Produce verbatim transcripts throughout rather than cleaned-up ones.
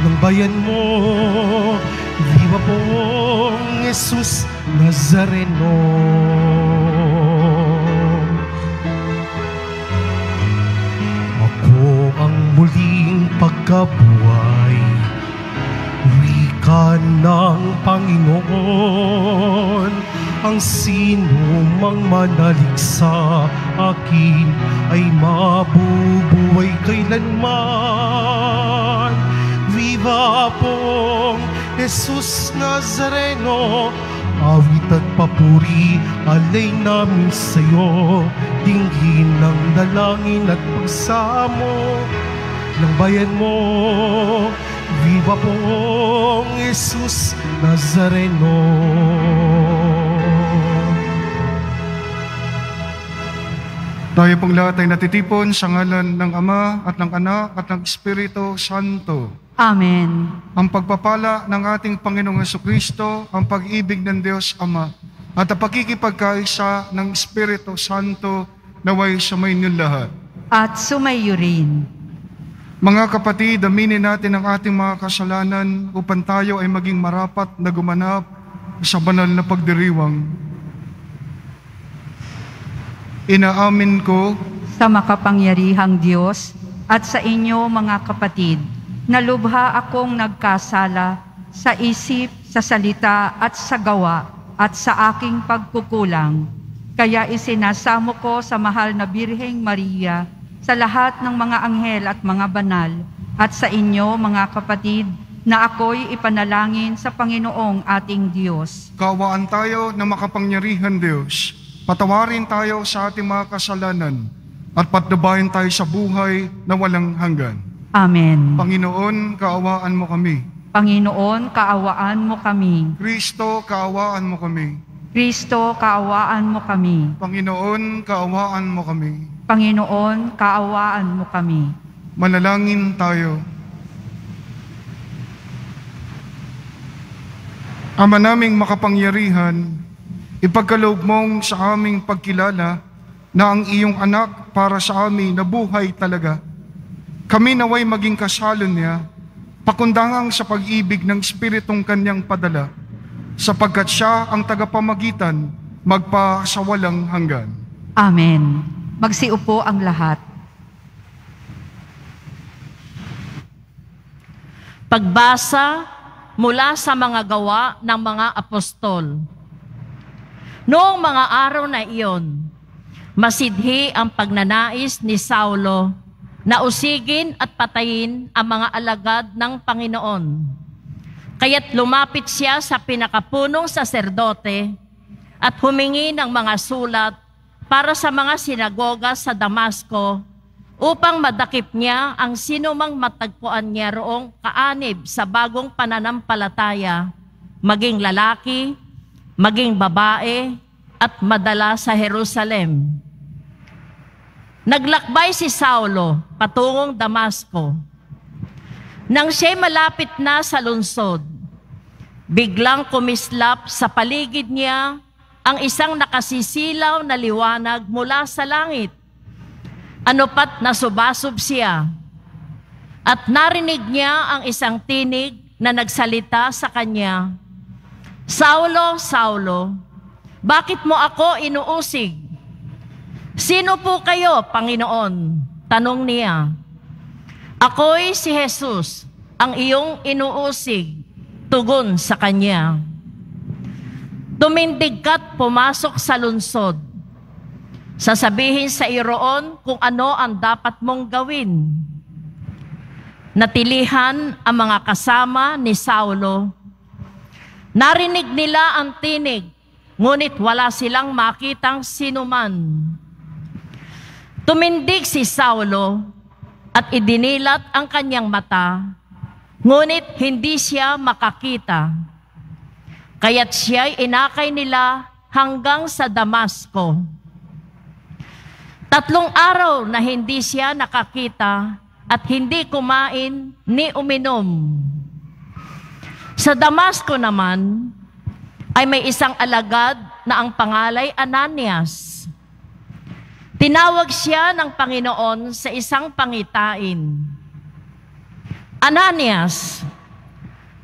ng bayan mo. Viva pong Jesus Nazareno. Ako ang muling pagkabuhay, wika ng Panginoon. Ang sino mang manalig sa akin ay mabubuhay kailanman. Viva pong Jesus Nazareno, awit at papuri alay namin sa'yo. Dinggin ng dalangin at pagsamo ng bayan mo. Viva pong Jesus Nazareno. Tayo pong lahat ay natitipon sa ngalan ng Ama at ng Anak at ng Espiritu Santo. Amen. Ang pagpapala ng ating Panginoong Jesucristo, ang pag-ibig ng Diyos Ama, at ang pakikipagkaisa ng Espiritu Santo naway sumainyo lahat. At sumayo rin. Mga kapatid, aminin natin ang ating mga kasalanan upang tayo ay maging marapat na gumanap sa banal na pagdiriwang. Inaamin ko Sa makapangyarihang Diyos at sa inyo mga kapatid, na lubha akong nagkasala sa isip, sa salita at sa gawa at sa aking pagkukulang. Kaya isinasamo ko sa mahal na Birheng Maria, sa lahat ng mga anghel at mga banal, at sa inyo mga kapatid, na ako'y ipanalangin sa Panginoong ating Diyos. kaawaan tayo ng makapangyarihan Diyos. Patawarin tayo sa ating mga kasalanan at patnubayan tayo sa buhay na walang hanggan. Amen. Panginoon, kaawaan mo kami. Panginoon, kaawaan mo kami. Kristo, kaawaan mo kami. Kristo, kaawaan mo kami. Panginoon, kaawaan mo kami. Panginoon, kaawaan mo kami. Manalangin tayo. Ama naming makapangyarihan, ipagkaloob mong sa aming pagkilala na ang iyong anak para sa amin na buhay talaga. Kami naway maging kasalo niya, pakundangang sa pag-ibig ng Espiritong kanyang padala, sapagkat siya ang tagapamagitan magpa sa walang hanggan. Amen. Magsiupo ang lahat. Pagbasa mula sa mga gawa ng mga apostol. Noong mga araw na iyon, masidhi ang pagnanais ni Saulo na usigin at patayin ang mga alagad ng Panginoon. Kaya't lumapit siya sa pinakapunong saserdote at humingi ng mga sulat para sa mga sinagoga sa Damasco upang madakip niya ang sinumang matagpuan niya roong kaanib sa bagong pananampalataya, maging lalaki, maging babae, at madala sa Jerusalem. Naglakbay si Saulo patungong Damasco. Nang siya'y malapit na sa lungsod, biglang kumislap sa paligid niya ang isang nakasisilaw na liwanag mula sa langit. Ano pat nasubasob siya, at narinig niya ang isang tinig na nagsalita sa kanya, Saulo, Saulo, bakit mo ako inuusig? Sino po kayo, Panginoon? Tanong niya. Ako'y si Jesus, ang iyong inuusig, tugon sa kanya. Tumindig ka't pumasok sa lungsod. Sasabihin sa iroon kung ano ang dapat mong gawin. Natilihan ang mga kasama ni Saulo. Narinig nila ang tinig, ngunit wala silang makitang sinuman. Tumindig si Saulo at idinilat ang kanyang mata, ngunit hindi siya makakita. Kaya't siya'y inakay nila hanggang sa Damasco. Tatlong araw na hindi siya nakakita at hindi kumain ni uminom. Sa Damasco naman, ay may isang alagad na ang pangalay Ananias. Tinawag siya ng Panginoon sa isang pangitain. Ananias,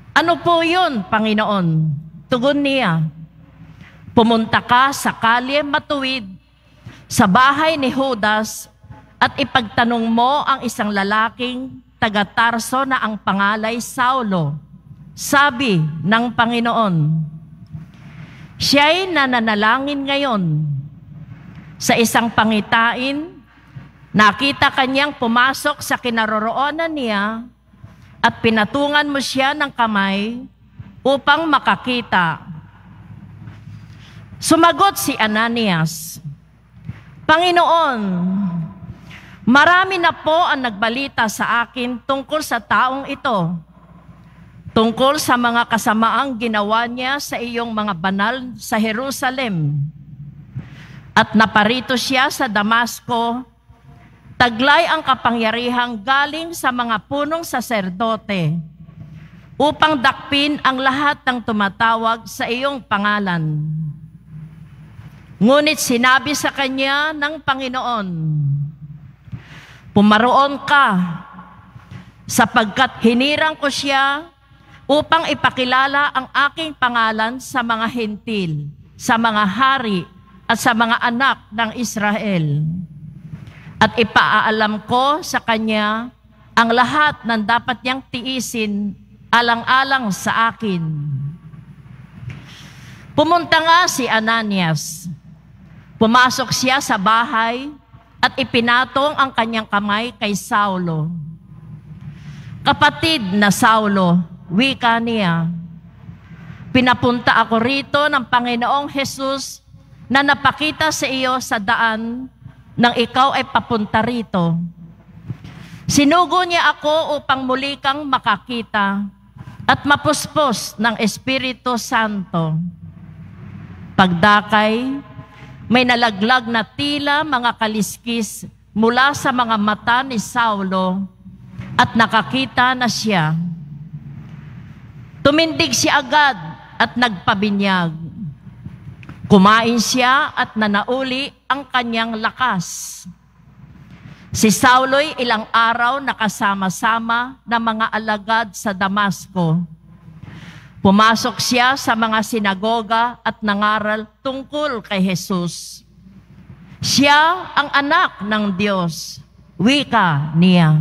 Ano po yun, Panginoon? Tugon niya, pumunta ka sa kalye matuwid sa bahay ni Judas at ipagtanong mo ang isang lalaking taga-Tarso na ang pangalay Saulo. Sabi ng Panginoon, siya'y nananalangin ngayon. Sa isang pangitain, nakita kanyang pumasok sa kinaroroonan niya at pinatungan mo siya ng kamay upang makakita. Sumagot si Ananias, Panginoon, marami na po ang nagbalita sa akin tungkol sa taong ito, tungkol sa mga kasamaang ginawa niya sa iyong mga banal sa Jerusalem. At naparito siya sa Damasco, taglay ang kapangyarihang galing sa mga punong saserdote, upang dakpin ang lahat ng tumatawag sa iyong pangalan. Ngunit sinabi sa kanya ng Panginoon, pumaroon ka, sapagkat hinirang ko siya upang ipakilala ang aking pangalan sa mga hentil, sa mga hari at sa mga anak ng Israel. At ipaaalam ko sa kanya ang lahat ng dapat niyang tiisin alang-alang sa akin. Pumunta nga si Ananias. Pumasok siya sa bahay at ipinatong ang kanyang kamay kay Saulo. Kapatid na Saulo, wika niya, pinapunta ako rito ng Panginoong Jesus na napakita sa iyo sa daan nang ikaw ay papunta rito. Sinugo niya ako upang muli kang makakita at mapuspos ng Espiritu Santo. Pagdakay, may nalaglag na tila mga kaliskis mula sa mga mata ni Saulo at nakakita na siya. Tumindig siya agad at nagpabinyag. Kumain siya at nanauli ang kanyang lakas. Si Saulo'y ilang araw nakasama-sama ng mga alagad sa Damasco. Pumasok siya sa mga sinagoga at nangaral tungkol kay Jesus. Siya ang anak ng Diyos, wika niya.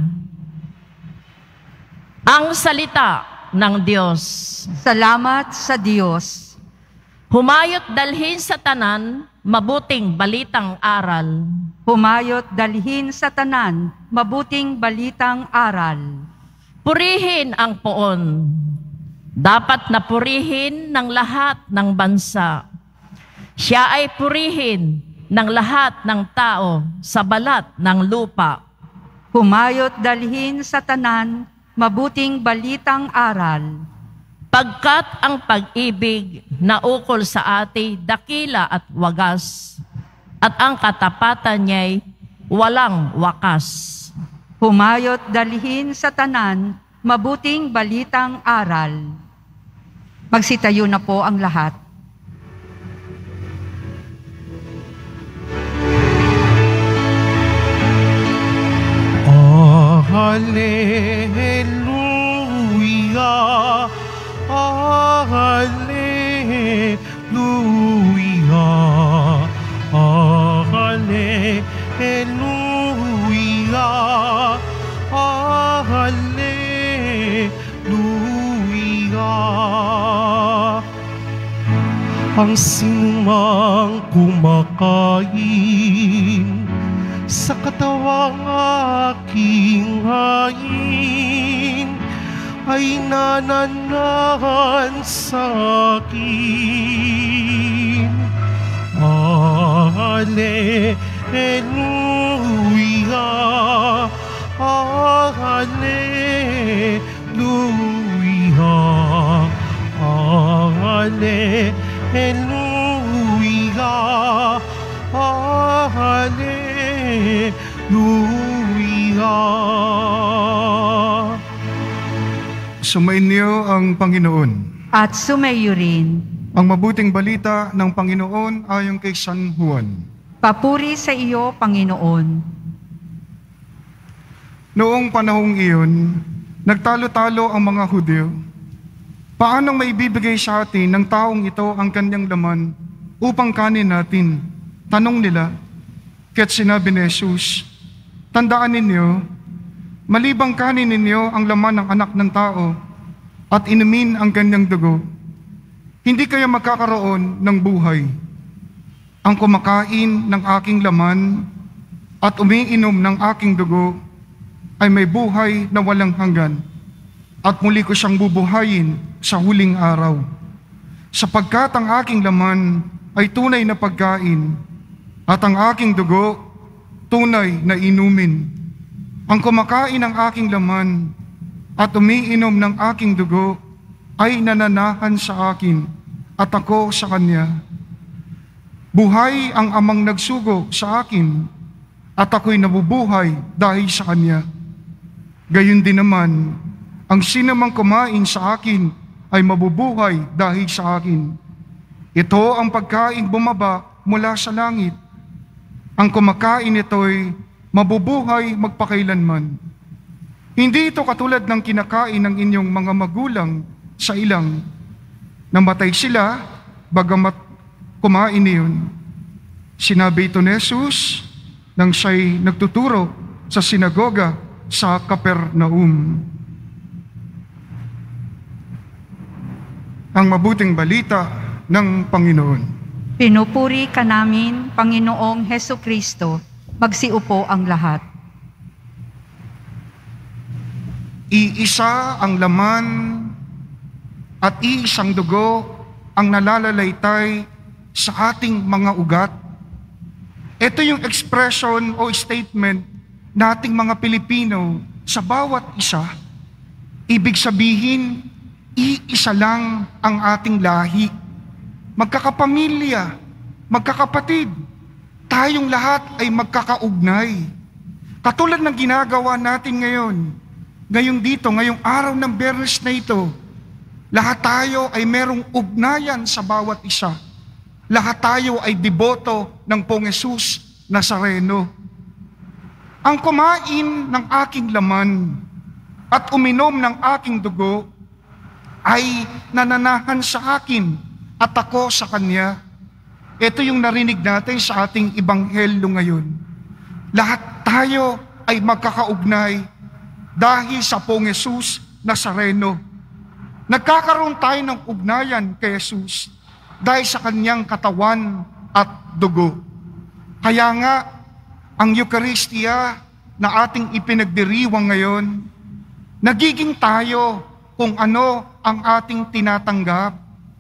Ang salita ng Diyos. Salamat sa Diyos. Humayot dalhin sa tanan, mabuting balitang aral. Humayot dalhin sa tanan, mabuting balitang aral. Purihin ang poon. Dapat na purihin ng lahat ng bansa. Siya ay purihin ng lahat ng tao sa balat ng lupa. Humayot dalhin sa tanan, mabuting balitang aral. Pagkat ang pag-ibig na ukol sa ati dakila at wagas, at ang katapatan niya'y walang wakas. Humayot dalhin sa tanan, mabuting balitang aral. Magsitayo na po ang lahat. Oh, hallelujah, oh, hallelujah, oh, hallelujah, oh, hallelujah. Ang sinumang kumakain sa katawang aking hain ay nananahan sa akin. Hallelujah, hallelujah, hallelujah, hallelujah. Sumainyo ang Panginoon. At sumayo rin. Ang mabuting balita ng Panginoon ayon kay San Juan. Papuri sa iyo, Panginoon. Noong panahong iyon, nagtalo-talo ang mga Hudyo Paano maibibigay sa atin ng taong ito ang kanyang laman upang kanin natin? Tanong nila. Kaya't sinabi ni Jesus, tandaan ninyo, malibang kanin ninyo ang laman ng anak ng tao at inumin ang kanyang dugo, hindi kayo magkakaroon ng buhay. Ang kumakain ng aking laman at umiinom ng aking dugo ay may buhay na walang hanggan, at muli ko siyang bubuhayin sa huling araw. Sapagkat ang aking laman ay tunay na pagkain, at ang aking dugo tunay na inumin. Ang kumakain ng aking laman at umiinom ng aking dugo ay nananahan sa akin, at ako sa kanya. Buhay ang amang nagsugo sa akin, at ako'y nabubuhay dahil sa kanya. Gayon din naman, ang sinamang kumain sa akin ay mabubuhay dahil sa akin. Ito ang pagkain bumaba mula sa langit. Ang kumakain ito'y mabubuhay magpakailanman. Hindi ito katulad ng kinakain ng inyong mga magulang sa ilang. Namatay sila, bagamat kumain niyon. Sinabi ito ni Jesus nang siya'y nagtuturo sa sinagoga sa Capernaum. Ang mabuting balita ng Panginoon. Pinupuri ka namin, Panginoong Heso Kristo. Magsiupo ang lahat. Iisa ang laman at iisang dugo ang nalalalaytay sa ating mga ugat. Ito yung expression o statement nating mga Pilipino sa bawat isa. Ibig sabihin, iisa lang ang ating lahi. Magkakapamilya, magkakapatid, tayong lahat ay magkakaugnay. Katulad ng ginagawa natin ngayon, ngayong dito, ngayong araw ng Biyernes na ito, lahat tayo ay merong ugnayan sa bawat isa. Lahat tayo ay deboto ng Pong Jesus Nazareno. Ang kumain ng aking laman at uminom ng aking dugo ay nananahan sa akin at ako sa kanya. Ito yung narinig natin sa ating ebanghelyo ngayon. Lahat tayo ay magkakaugnay dahil sa Pong Jesus Nazareno. Nagkakaroon tayo ng ugnayan kay Jesus dahil sa kanyang katawan at dugo. Kaya nga, ang Eucharistia na ating ipinagdiriwang ngayon, nagiging tayo kung ano ang ating tinatanggap.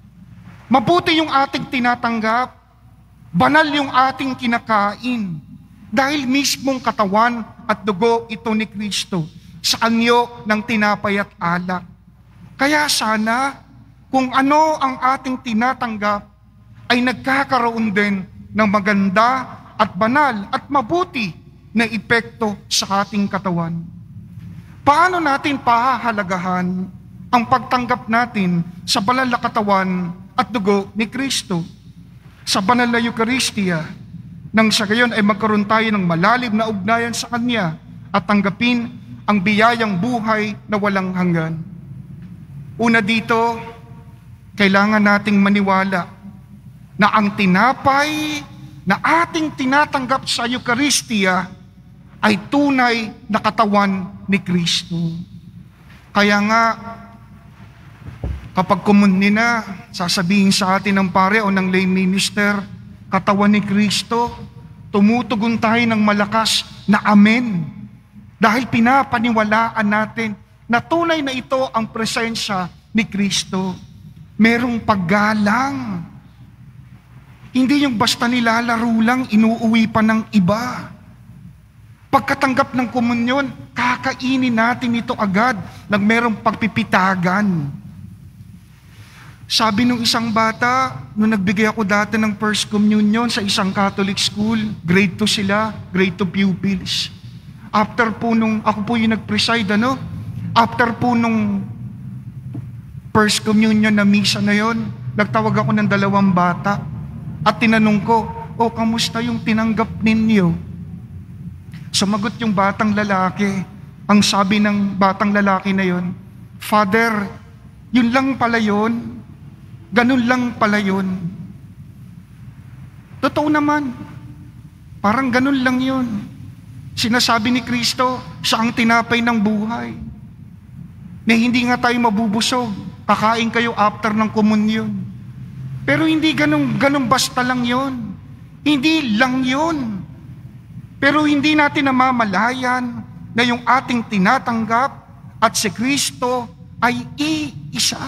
Mabuti yung ating tinatanggap, banal yung ating kinakain, dahil mismong katawan at dugo ito ni Kristo sa anyo ng tinapay at alak. Kaya sana, kung ano ang ating tinatanggap, ay nagkakaroon din ng maganda at banal at mabuti na epekto sa ating katawan. Paano natin pahahalagahan ang pagtanggap natin sa banal na katawan at dugo ni Kristo? Sa banal na Eucharistia, nang sa gayon ay magkaroon tayo ng malalim na ugnayan sa Kanya at tanggapin ang biyayang buhay na walang hanggan. Una dito, kailangan nating maniwala na ang tinapay na ating tinatanggap sa Eucharistia ay tunay na katawan ni Kristo. Kaya nga, kapag kumunni na, sasabihin sa atin ng pare o ng lay minister, katawan ni Kristo, tumutugon tayo ng malakas na amen. Dahil pinapaniwalaan natin na tunay na ito ang presensya ni Kristo. Merong paggalang. Hindi yung basta nilalaro lang, inuuwi pa ng iba. Pagkatanggap ng komunyon, kakainin natin ito agad nang merong pagpipitagan. Sabi nung isang bata, nung nagbigay ako dati ng First Communion sa isang Catholic school, grade two sila, grade two pupils. After po nung, ako po yung nag-preside, ano? After po nung First Communion na misa na yon, nagtawag ako ng dalawang bata at tinanong ko, o kamusta yung tinanggap ninyo? Sumagot yung batang lalaki. Ang sabi ng batang lalaki na yon, Father, Yun lang pala yun. Ganun lang pala yun. Totoo naman. Parang ganun lang yun. Sinasabi ni Kristo, siya ang tinapay ng buhay. Na hindi nga tayo mabubusog. Kakain kayo after ng komunyon. Pero hindi ganun, ganun basta lang yun. Hindi lang yun. Pero hindi natin namamalayan na yung ating tinatanggap at si Kristo ay iisa.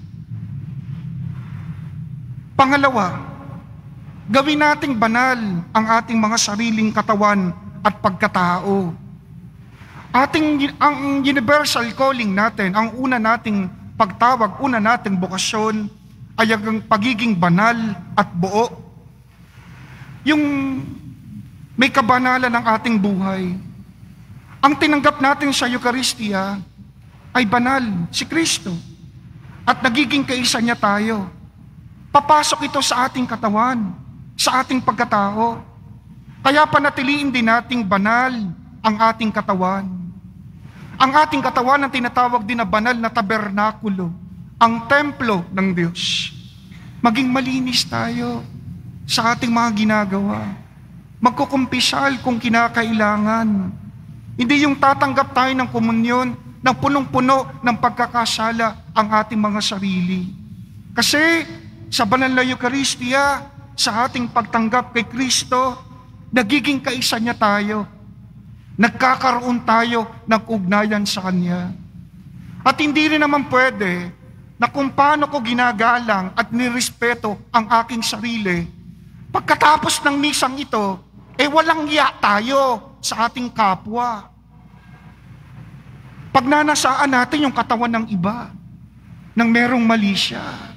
Pangalawa, gawin nating banal ang ating mga sariling katawan at pagkatao. Ating, ang universal calling natin, ang una nating pagtawag, una nating bokasyon ay ang pagiging banal at buo. Yung may kabanalan ng ating buhay. Ang tinanggap natin sa Eucharistia ay banal, si Kristo. At nagiging kaisa niya tayo. Papasok ito sa ating katawan, sa ating pagkatao. Kaya panatiliin din nating banal ang ating katawan. Ang ating katawan ang tinatawag din na banal na tabernakulo, ang templo ng Diyos. Maging malinis tayo sa ating mga ginagawa. Magkukumpisal kung kinakailangan. Hindi yung tatanggap tayo ng komunyon ng punong-puno ng pagkakasala ang ating mga sarili. Kasi sa banal na Eucharistia, sa ating pagtanggap kay Kristo, nagiging kaisa niya tayo. Nagkakaroon tayo ng ugnayan sa Kanya. At hindi rin naman pwede na kung paano ko ginagalang at nirespeto ang aking sarili, pagkatapos ng misang ito, eh walang iya tayo sa ating kapwa. Pagnanasaan natin yung katawan ng iba, nang merong mali siya,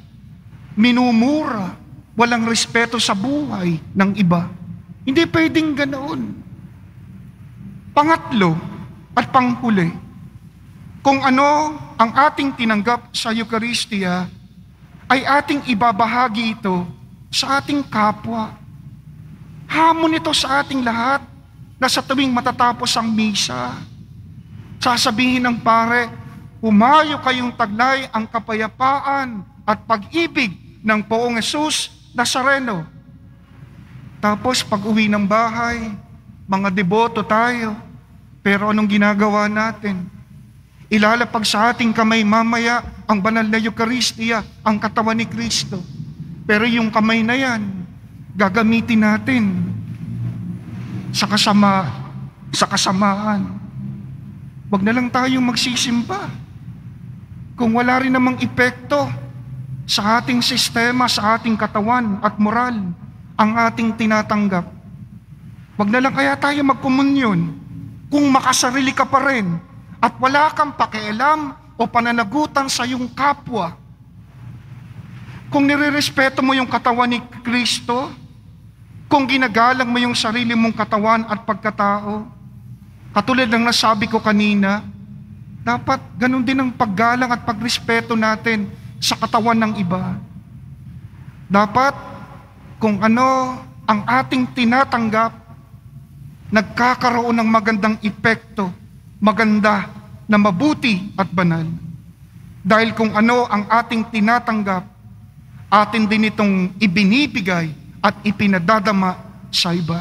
minumura, walang respeto sa buhay ng iba. Hindi pwedeng ganoon. Pangatlo at panghuli, kung ano ang ating tinanggap sa Eucharistia, ay ating ibabahagi ito sa ating kapwa. Hamon ito sa ating lahat na sa tuwing matatapos ang misa, sasabihin ng pare, humayo kayong taglay ang kapayapaan at pag-ibig ng Poong Jesus Nazareno. Tapos pag uwi ng bahay, mga deboto tayo, pero anong ginagawa natin? Ilalapag sa ating kamay mamaya ang banal na Eucharistia, ang katawan ni Kristo. Pero yung kamay na yan, gagamitin natin sa kasama, sa kasamaan. Wag na lang tayong magsisimba. Kung wala rin namang epekto sa ating sistema, sa ating katawan at moral, ang ating tinatanggap. Wag na lang kaya tayo magkomunyon kung makasarili ka pa rin at wala kang pakialam o pananagutan sa iyong kapwa. Kung nirerespeto mo yung katawan ni Kristo, kung ginagalang mo yung sarili mong katawan at pagkatao, katulad ng nasabi ko kanina, dapat ganun din ang paggalang at pagrespeto natin sa katawan ng iba. Dapat kung ano ang ating tinatanggap, nagkakaroon ng magandang epekto, maganda na mabuti at banal. Dahil kung ano ang ating tinatanggap, atin din itong ibinibigay at ipinadadama sa iba.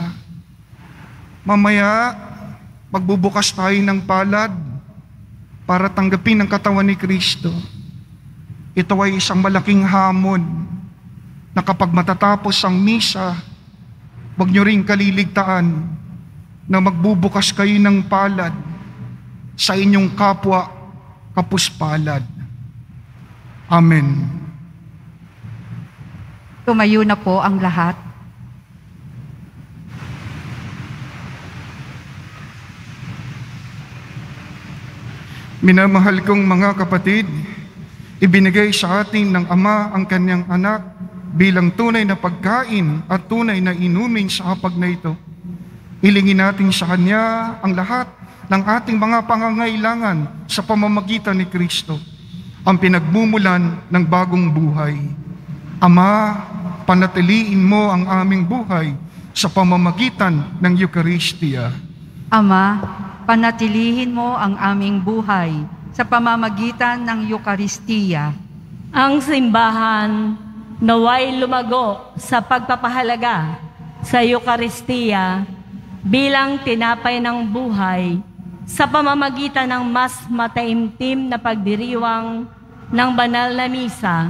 Mamaya, magbubukas tayo ng palad para tanggapin ang katawan ni Kristo. Ito ay isang malaking hamon na kapag matatapos ang misa, huwag niyo ring kaliligtaan na magbubukas kayo ng palad sa inyong kapwa kapuspalad. Amen. Tumayo na po ang lahat. Minamahal kong mga kapatid, ibinigay sa atin ng Ama ang kanyang anak bilang tunay na pagkain at tunay na inumin sa hapag na ito. Hilingin natin sa Kanya ang lahat ng ating mga pangangailangan sa pamamagitan ni Kristo, ang pinagmumulan ng bagong buhay. Ama, panatiliin mo ang aming buhay sa pamamagitan ng Eucharistia. Ama, panatilihin mo ang aming buhay sa pamamagitan ng Eucharistia. Ang simbahan naway lumago sa pagpapahalaga sa Eukaristiya bilang tinapay ng buhay sa pamamagitan ng mas mataimtim na pagdiriwang ng banal na misa.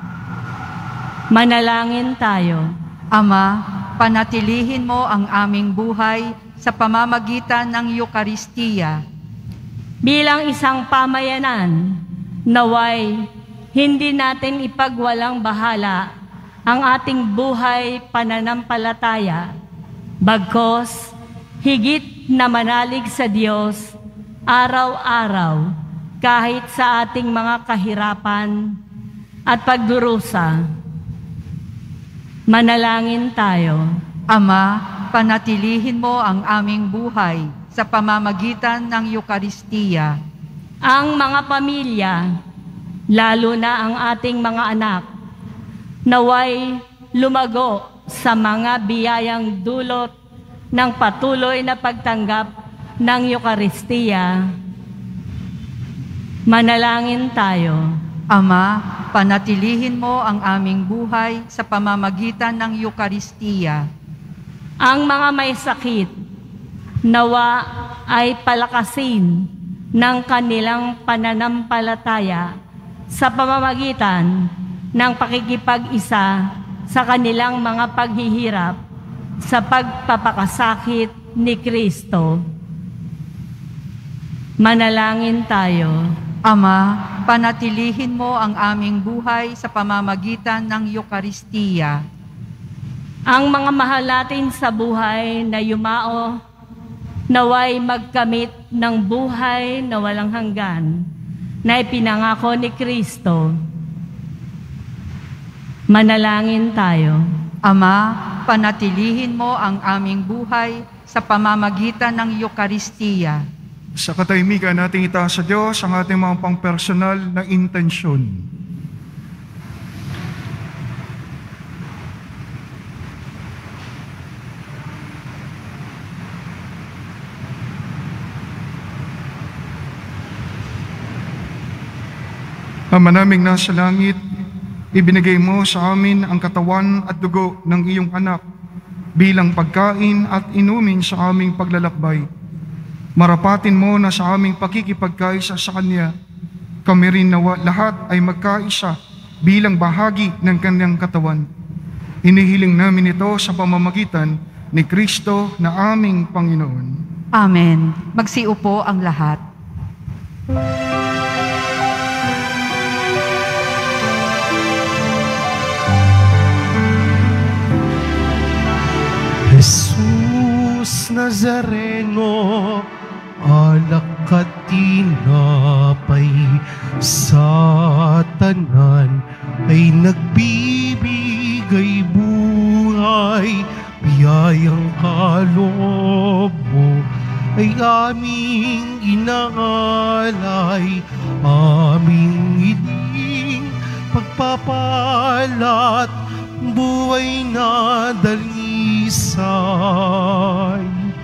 Manalangin tayo. Ama, panatilihin mo ang aming buhay sa pamamagitan ng Eukaristiya. Bilang isang pamayanan, naway hindi natin ipagwalang bahala ang ating buhay pananampalataya, bagkos higit na manalig sa Diyos araw-araw kahit sa ating mga kahirapan at pagdurusa. Manalangin tayo. Ama, panatilihin mo ang aming buhay sa pamamagitan ng Eukaristiya. Ang mga pamilya, lalo na ang ating mga anak, naway lumago sa mga biyayang dulot ng patuloy na pagtanggap ng Eukaristiya. Manalangin tayo. Ama, panatilihin mo ang aming buhay sa pamamagitan ng Eukaristiya. Ang mga may sakit, nawa ay palakasin ng kanilang pananampalataya sa pamamagitan ng pakikipag-isa sa kanilang mga paghihirap sa pagpapakasakit ni Kristo. Manalangin tayo. Ama, panatilihin mo ang aming buhay sa pamamagitan ng Eukaristiya. Ang mga mahal natin sa buhay na yumao, naway magkamit ng buhay na walang hanggan na ipinangako ni Kristo. Manalangin tayo. Ama, panatilihin mo ang aming buhay sa pamamagitan ng Eukaristiya. Sa katahimikan nating itaas sa Diyos ang ating mga pang-personal na intensyon. Ama naming nasa langit, ibinigay mo sa amin ang katawan at dugo ng iyong anak bilang pagkain at inumin sa aming paglalakbay. Marapatin mo na sa aming pakikipagkaisa sa Kanya, kami rin nawa lahat ay magkaisa bilang bahagi ng Kanyang katawan. Hinihiling namin ito sa pamamagitan ni Kristo na aming Panginoon. Amen. Magsiupo ang lahat. Jesus Nazareno, alak at tinapay sa tanan ay nagbibigay buhay. Biyayang kaloob mo ay aming inaalay, aming hiling pagpapalat, buhay na dalisay.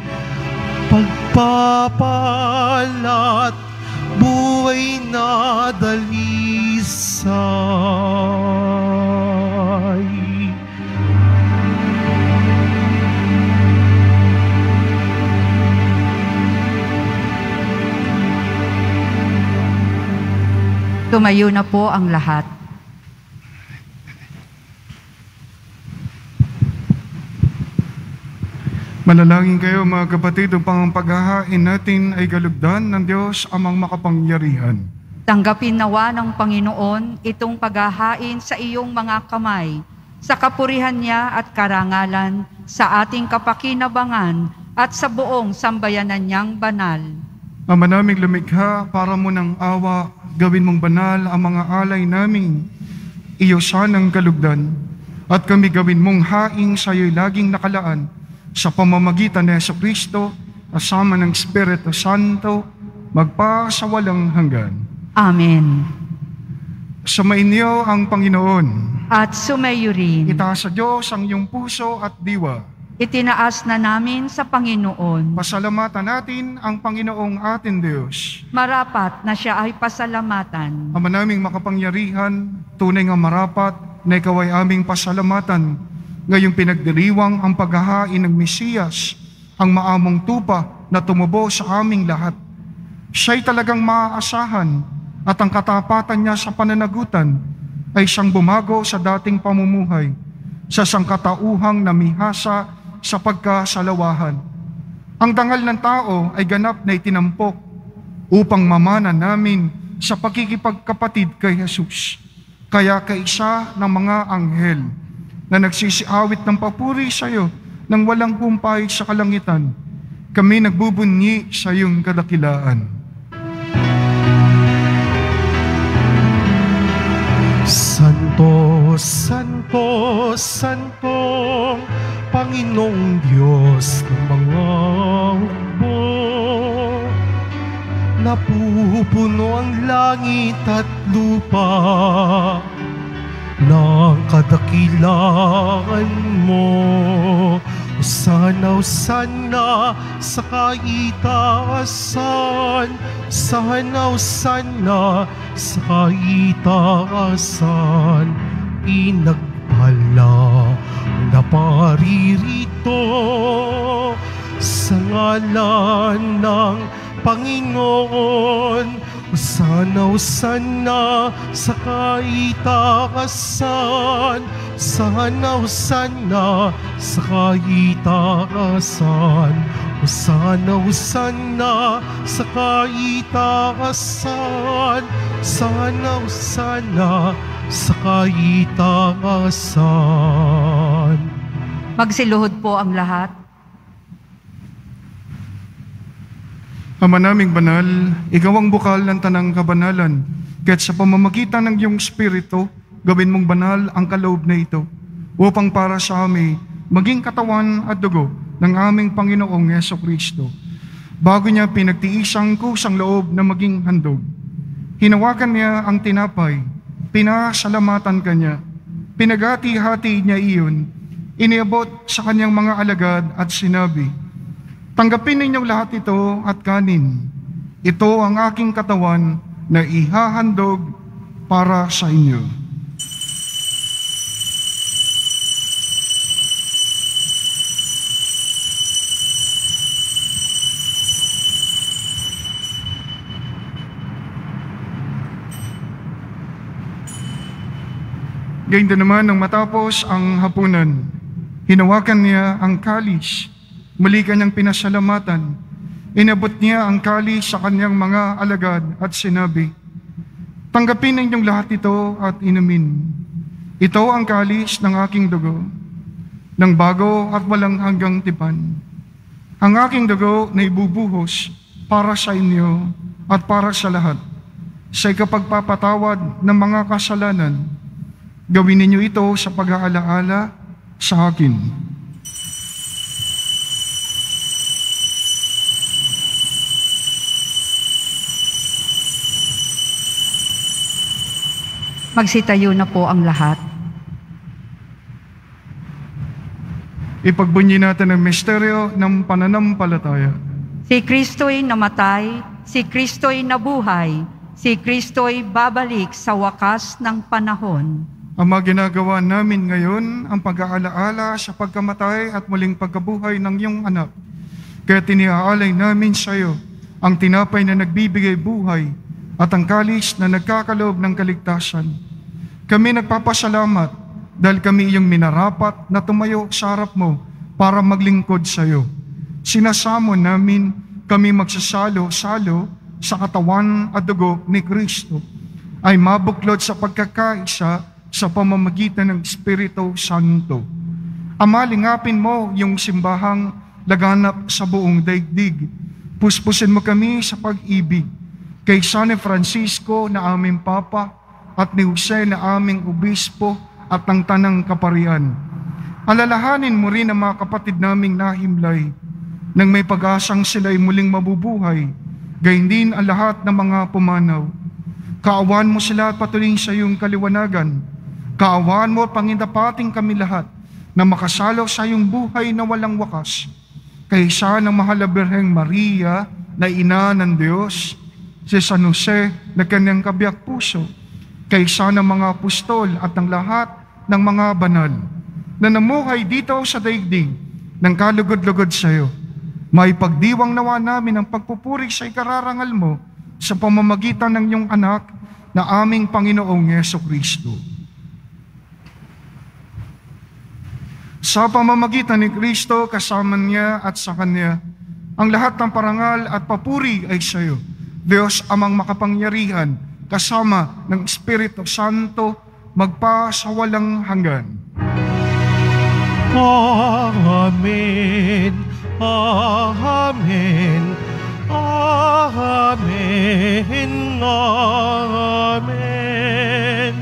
Pagpapalat, buhay na dalisay. Tumayo na po ang lahat. Manalangin kayo mga kapatid upang ang paghahain natin ay galugdan ng Diyos amang makapangyarihan. Tanggapin nawa ng Panginoon itong paghahain sa iyong mga kamay, sa kapurihan niya at karangalan, sa ating kapakinabangan at sa buong sambayanan niyang banal. Ama naming lumikha, para mo ng awa, gawin mong banal ang mga alay naming iyo sanang kalugdan, at kami gawin mong haing sa iyo'y laging nakalaan, sa pamamagitan ni Jesucristo, kasama ng Espiritu Santo, magpa sa walang hanggan. Amen. Sumainyo ang Panginoon. At sumayo rin. Itaas sa Diyos ang iyong puso at diwa. Itinaas na namin sa Panginoon. Pasalamatan natin ang Panginoong ating Diyos. Marapat na siya ay pasalamatan. Ama naming makapangyarihan, tunay nga marapat na ikaw ay aming pasalamatan. Ngayong pinagdiriwang ang paghahain ng Mesiyas, ang maamong tupa na tumubo sa aming lahat. Siya'y talagang maaasahan at ang katapatan niya sa pananagutan ay siyang bumago sa dating pamumuhay, sa sangkatauhang namihasa sa pagkasalawahan. Ang dangal ng tao ay ganap na itinampok upang mamana namin sa pakikipagkapatid kay Jesus. Kaya kaisa ng mga anghel na nagsisiawit ng papuri sa iyo nang walang humpay sa kalangitan, kami nagbubunyi sa iyong kadakilaan. Santo, Santo, Santo, Panginoong Diyos ng mga hukbo. Napupuno ang langit at lupa ng kadakilaan mo. Hosana, Hosana sa kaitaasan. Hosana, Hosana sa kaitaasan. Pinagpala na paririto sa ngalan ng Panginoon. Hosana, Hosana sa kaitaasan. Hosana, Hosana sa kaitaasan. Hosana, Hosana sa kaitaasan. Hosana, Hosana sa kaitaasan. Magsiluhod po ang lahat. Ama naming banal, ikaw ang bukal ng tanang kabanalan. Kaya't sa pamamagitan ng iyong Espiritu, gawin mong banal ang kaloob na ito, upang para sa amin maging katawan at dugo ng aming Panginoong Jesucristo. Bago niya pinagtiisang kusang loob na maging handog, hinawakan niya ang tinapay, pinasalamatan kanya, pinagati-hati niya iyon, iniabot sa kanyang mga alagad at sinabi, tanggapin ninyong lahat ito at kanin. Ito ang aking katawan na ihahandog para sa inyo. Gayun din naman nang matapos ang hapunan, hinawakan niya ang kalis, muli kanyang pinasalamatan. Inabot niya ang kalis sa kanyang mga alagad at sinabi, tanggapin ninyong lahat ito at inumin. Ito ang kalis ng aking dugo, ng bago at walang hanggang tipan. Ang aking dugo na ibubuhos para sa inyo at para sa lahat, sa ikapagpapatawad ng mga kasalanan. Gawin ninyo ito sa pag-aalaala sa akin. Magsitayo na po ang lahat. Ipagbunyi natin ang misteryo ng pananampalataya. Si Kristo'y namatay, si Kristo'y nabuhay, si Kristo'y babalik sa wakas ng panahon. Ama, ginagawa namin ngayon ang pag-aalaala sa pagkamatay at muling pagkabuhay ng iyong anak. Kaya tiniaalay namin sa iyo ang tinapay na nagbibigay buhay at ang kalis na nagkakaloob ng kaligtasan. Kami nagpapasalamat dahil kami iyong minarapat na tumayo sa harap mo para maglingkod sa iyo. Sinasamo namin kami magsasalo-salo sa katawan at dugo ni Kristo ay mabuklod sa pagkakaisa sa pamamagitan ng Espiritu Santo. Ama, lingapin mo yung simbahang laganap sa buong daigdig. Puspusin mo kami sa pag-ibig kay San Francisco na aming Papa at ni Jose na aming Obispo at ng Tanang Kaparian. Alalahanin mo rin ang mga kapatid naming nahimlay nang may pag-asang sila'y muling mabubuhay, gayon din ang lahat ng mga pumanaw. Kaawaan mo sila at patuloy sa iyong kaliwanagan. Kaawaan mo at pangindapating kami lahat na makasalo sa iyong buhay na walang wakas. Kaysa ng mahal na Birheng Maria na ina ng Diyos, si San Jose na kanyang kabiyak puso, kaysa ng mga apostol at ng lahat ng mga banal na namuhay dito sa daigdig ng kalugod-lugod sa iyo. May pagdiwang nawa namin ang pagpupuri sa ikararangal mo sa pamamagitan ng iyong anak na aming Panginoong Jesucristo. Sa pamamagitan ni Kristo, kasama niya at sa Kanya, ang lahat ng parangal at papuri ay sa iyo, Diyos amang makapangyarihan, kasama ng Espiritu Santo, magpa sa walang hanggan. Amen. Amen. Amen. Amen.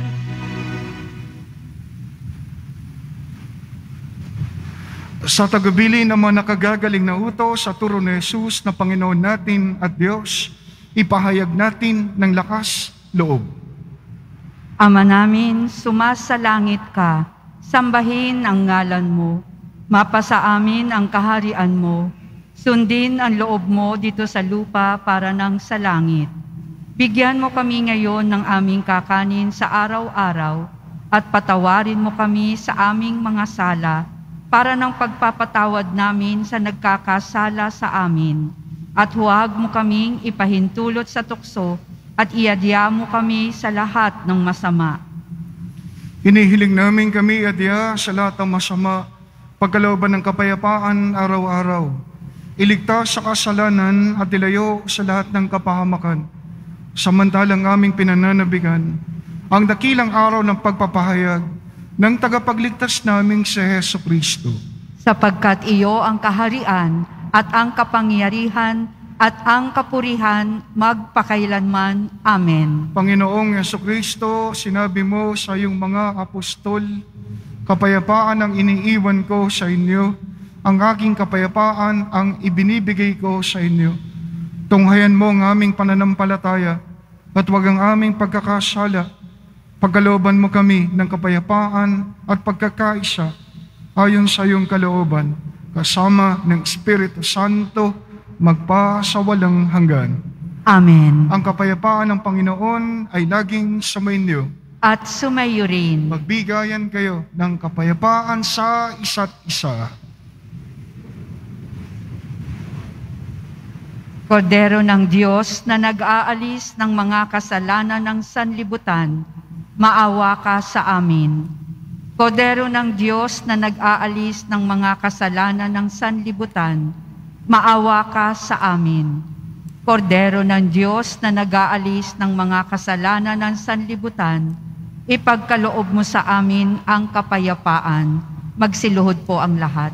Sa tagubilin ng mga nakagagaling na utos sa turo ni Jesus na Panginoon natin at Diyos, ipahayag natin ng lakas loob. Ama namin, sumasalangit ka, sambahin ang ngalan mo, mapasa amin ang kaharian mo, sundin ang loob mo dito sa lupa para nang sa langit. Bigyan mo kami ngayon ng aming kakanin sa araw-araw at patawarin mo kami sa aming mga sala para ng pagpapatawad namin sa nagkakasala sa amin. At huwag mo kaming ipahintulot sa tukso at iadya mo kami sa lahat ng masama. Hinihiling namin kami adya sa lahat ng masama, pagkalooban ng kapayapaan araw-araw. Iligtas sa kasalanan at ilayo sa lahat ng kapahamakan. Samantalang aming pinananabigan ang dakilang araw ng pagpapahayag ng tagapagligtas naming si Jesucristo. Sapagkat iyo ang kaharian at ang kapangyarihan at ang kapurihan magpakailanman. Amen. Panginoong Jesucristo, sinabi mo sa iyong mga apostol, kapayapaan ang iniiwan ko sa inyo, ang aking kapayapaan ang ibinibigay ko sa inyo. Tunghayan mo ang aming pananampalataya at huwag ang aming pagkakasala. Pagkalooban mo kami ng kapayapaan at pagkakaisa ayon sa iyong kalooban, kasama ng Espiritu Santo, magpa sa walang hanggan. Amen. Ang kapayapaan ng Panginoon ay laging sumainyo. At sumayo rin. Magbigayan kayo ng kapayapaan sa isa't isa. Kordero ng Diyos na nag-aalis ng mga kasalanan ng sanlibutan, maawa ka sa amin. Kordero ng Diyos na nag-aalis ng mga kasalanan ng sanlibutan, maawa ka sa amin. Kordero ng Diyos na nag-aalis ng mga kasalanan ng sanlibutan, ipagkaloob mo sa amin ang kapayapaan. Magsiluhod po ang lahat.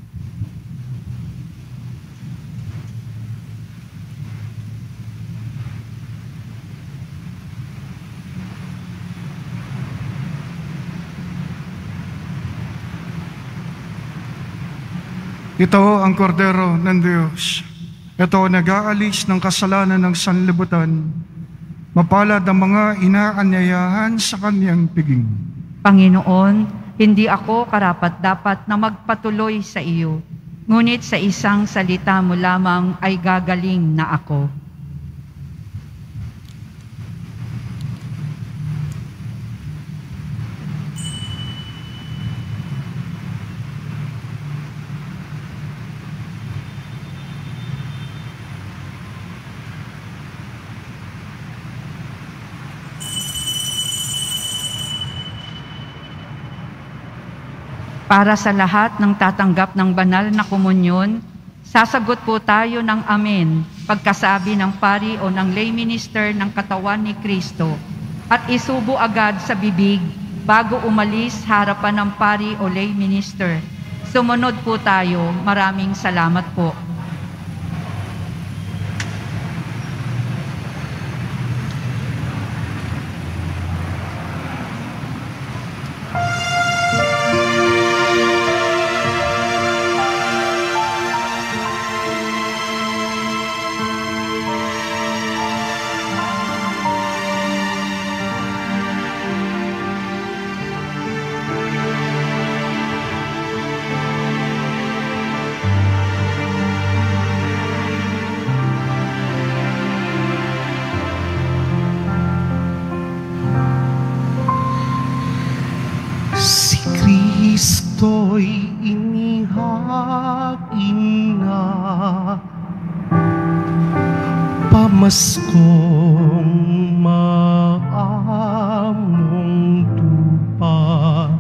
Ito ang kordero ng Diyos. Ito ang nag-aalis ng kasalanan ng sanlibutan. Mapalad ang mga inaanyayahan sa kanyang piging. Panginoon, hindi ako karapat-dapat na magpatuloy sa iyo, ngunit sa isang salita mo lamang ay gagaling na ako. Para sa lahat ng tatanggap ng banal na komunyon, sasagot po tayo ng amen pagkasabi ng pari o ng lay minister ng katawan ni Kristo at isubo agad sa bibig bago umalis harapan ng pari o lay minister. Sumunod po tayo. Maraming salamat po. Kristo'y inihain na, pamaskong maamong tupa,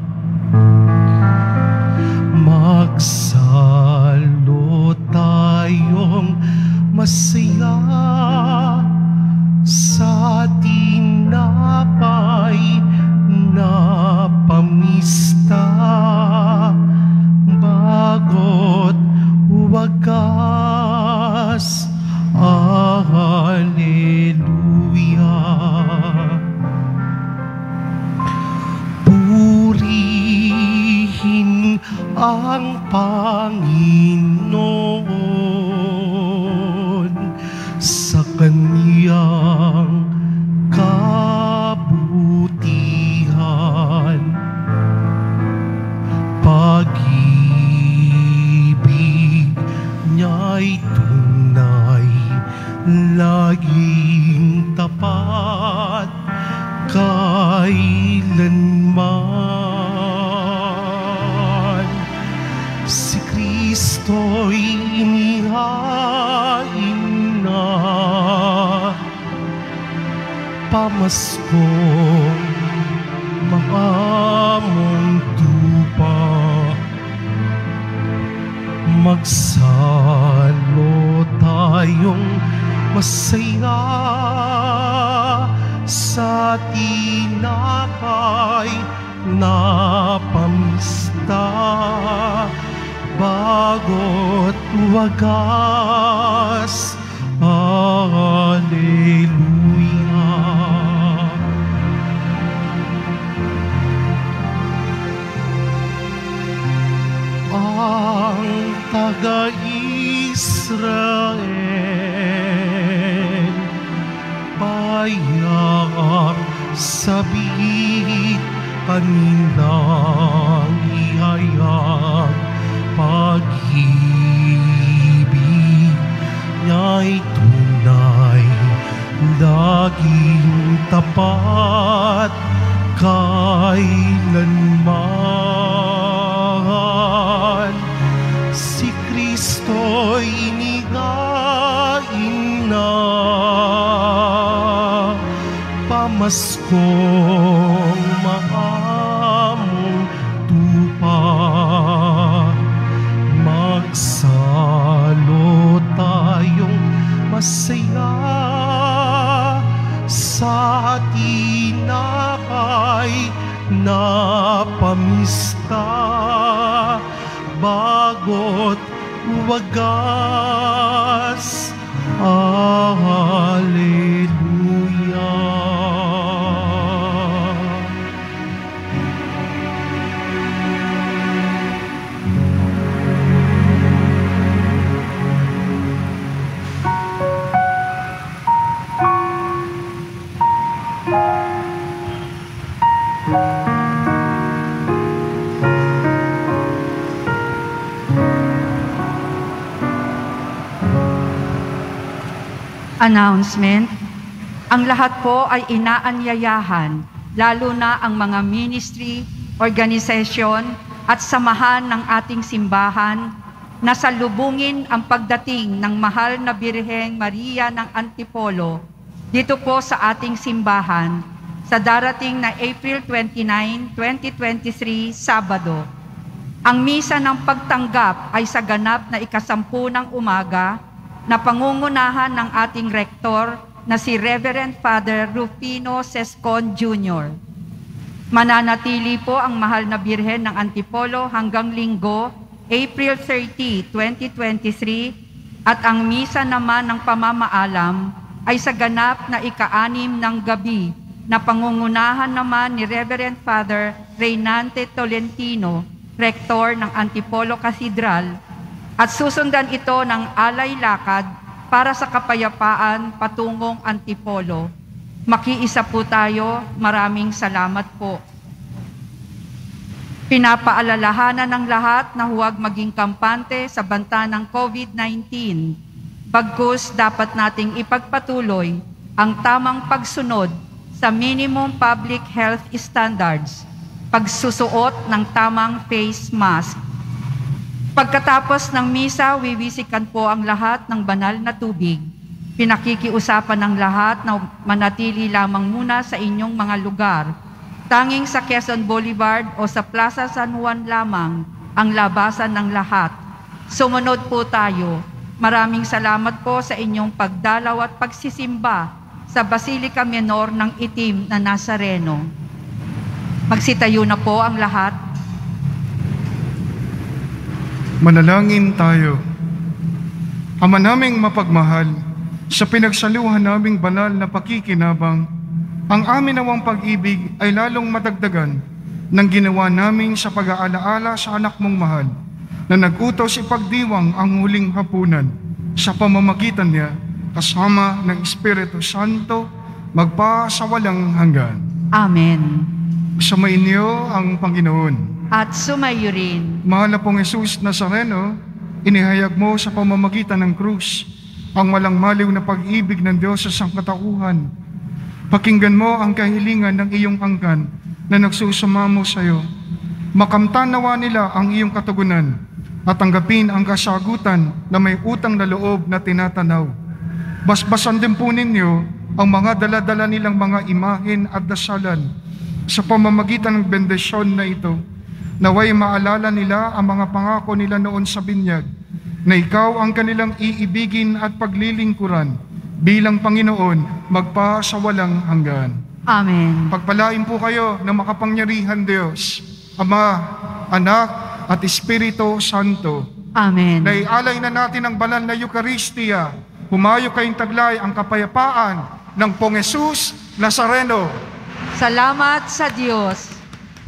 magsalo tayong masaya sa tinapay na pamista, bago't wagas. Alleluia. Purihin ang Panginoon sa kaniyang kabutihan. Pag-ibig niya'y tunay, laging tapat kailanman. Si Kristo'y inihain na, pamaskong maamong tupa, magsalo tayong masaya sa tinapay na pamista, bago't wagas. Alleluia. Ang taga-Israel, payak sabihit kanilang ihayag, pag-ibig niya'y tunay, laging tapat kailanman. Si Kristo'y inihain na, pamaskong maamong tupa, magsalo tayong masaya sa tinapay na pamista, bago't wagas. Alleluia. Announcement. Ang lahat po ay inaanyayahan, lalo na ang mga ministry, organisasyon at samahan ng ating simbahan na salubungin ang pagdating ng mahal na Birheng Maria ng Antipolo dito po sa ating simbahan sa darating na April twenty-nine, twenty twenty-three, Sabado. Ang misa ng pagtanggap ay sa ganap na ikasampu ng umaga na pangungunahan ng ating rektor na si Reverend Father Rufino Sescon Junior Mananatili po ang mahal na Birhen ng Antipolo hanggang Linggo, April thirty, twenty twenty-three, at ang misa naman ng pamamaalam ay sa ganap na ika-anim ng gabi na pangungunahan naman ni Reverend Father Reynante Tolentino, rektor ng Antipolo Cathedral, at susundan ito ng alay lakad para sa kapayapaan patungong Antipolo. Makiisa po tayo. Maraming salamat po. Pinapaalalahanan ng lahat na huwag maging kampante sa banta ng COVID nineteen. Bagkus dapat nating ipagpatuloy ang tamang pagsunod sa minimum public health standards. pagsusuot ng tamang face mask. Pagkatapos ng misa, wiwisikan po ang lahat ng banal na tubig. Pinakikiusapan ng lahat na manatili lamang muna sa inyong mga lugar. Tanging sa Quezon Boulevard o sa Plaza San Juan lamang ang labasan ng lahat. Sumunod po tayo. Maraming salamat po sa inyong pagdalaw at pagsisimba sa Basilica Menor ng Itim na Nazareno. Magsitayo na po ang lahat. Manalangin tayo. Ama naming mapagmahal, sa pinagsaluhan naming banal na pakikinabang, ang amin nawang pag-ibig ay lalong madagdagan ng ginawa namin sa pag-aalaala sa anak mong mahal, na nag-utos ipagdiwang ang huling hapunan sa pamamagitan niya, kasama ng Espiritu Santo, magpa sa walang hanggan. Amen. Sumainyo ang Panginoon. At sumayo rin. Mahal na pong Jesus Nazareno, inihayag mo sa pamamagitan ng krus ang walang maliw na pag-ibig ng Diyos sa sangkatauhan. Pakinggan mo ang kahilingan ng iyong angkan na nagsusumamo sa iyo. Makamtan nawa nila ang iyong katugunan at tanggapin ang kasagutan na may utang na loob na tinatanaw. Basbasan din po ninyo ang mga dala-dala nilang mga imahen at dasalan sa pamamagitan ng bendisyon na ito. Naway maalala nila ang mga pangako nila noon sa binyag, na ikaw ang kanilang iibigin at paglilingkuran bilang Panginoon magpa sa walang hanggan. Amen. Pagpalain po kayo ng makapangyarihan Diyos, Ama, Anak, at Espiritu Santo. Amen. Naialay na natin ang banal na Eucharistia. Humayo kayong taglay ang kapayapaan ng Pong Jesus Nazareno. Salamat sa Diyos.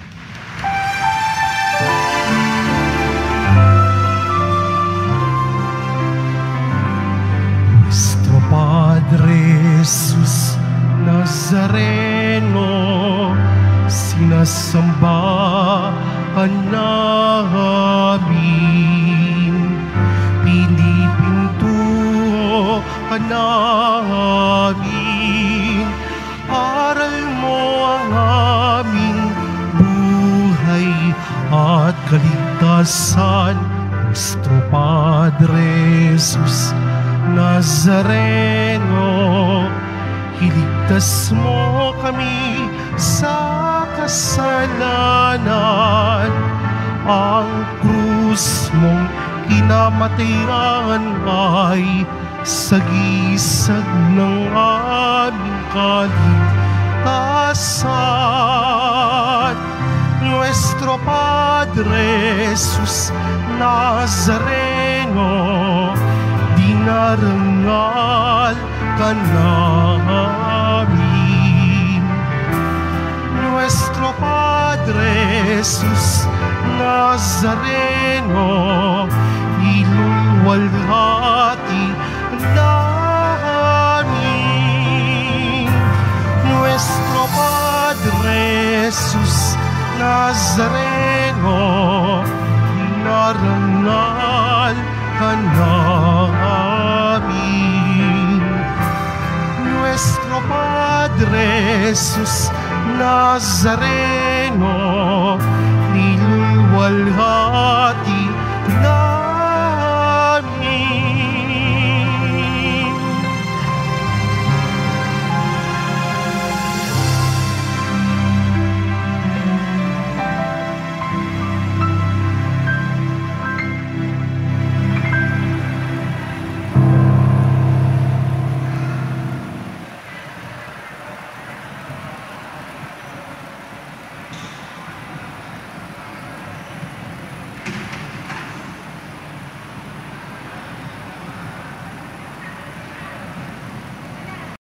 Nuestro Padre Jesus Nazareno, sinasambahan namin, pinipintuhan namin, aral mo ang aming buhay at kaligtasan. Nuestro Padre Jesus Nazareno, iligtas mo kami sa kasalanan. Ang krus mong kinamatayan ay sagisag ng aming kaligtasan. Nuestro Padre Jesus Nazareno, dinarangal ka namin. Nuestro Padre Jesus Nazareno, iluluwalhati namin. Nuestro Padre Jesus Nazareno, dinarangal ka namin. Nuestro Padre Jesus Nazareno, niluluwalhati